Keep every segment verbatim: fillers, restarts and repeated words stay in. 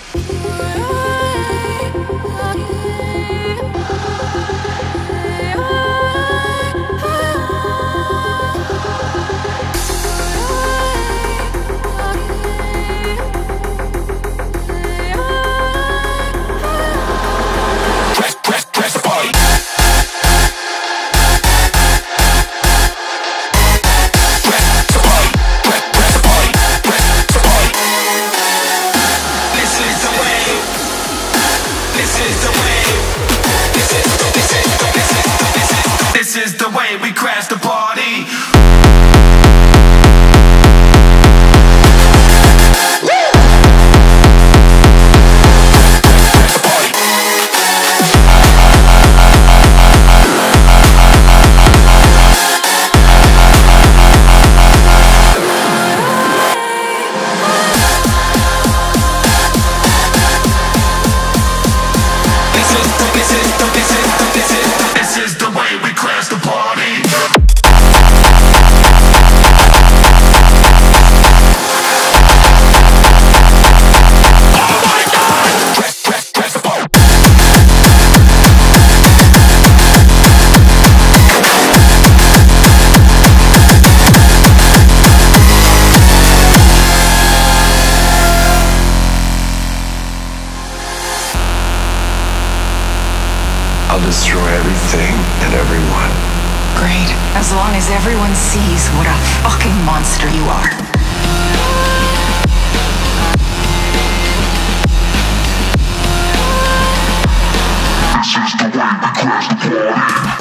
I'll destroy everything and everyone. Great, as long as everyone sees what a fucking monster you are. This is the way we crash the party.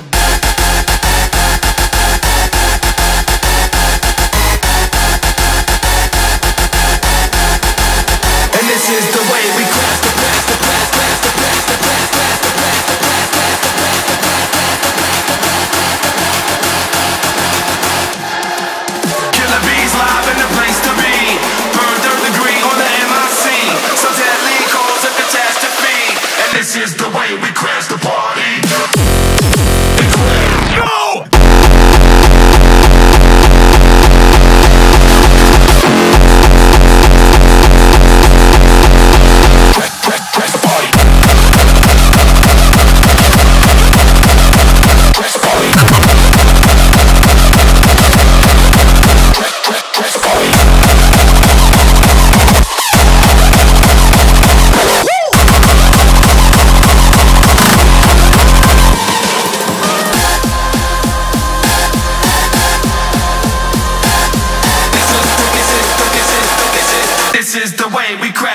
And this is the way we crash the crash the crash crash the crash the crash crash the crash the crash crash the crash the crash. Killer bees live in the place to be. Burn third degree on the M I C. Some deadly cause a catastrophe. And this is the way we crash the party. No! This is the way we crash.